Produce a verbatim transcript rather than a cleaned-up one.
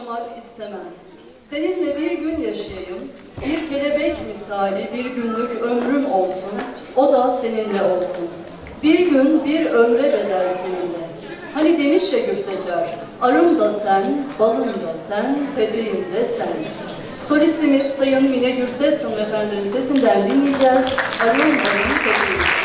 yaşamak istemem. Seninle bir gün yaşayayım, bir kelebek misali bir günlük ömrüm olsun, o da seninle olsun. Bir gün bir ömre bedel seninle. Hani demiş ya Güftecər, arım da sen, balım da sen, peteğim de sen. Solistimiz Sayın Mine Gürses hanımefendinin sesinden dinleyeceğiz. Arım balım peteğim.